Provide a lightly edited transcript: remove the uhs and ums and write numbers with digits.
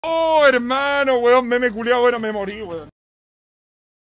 Oh, hermano, weón, meme culiao, bueno, me morí, weón.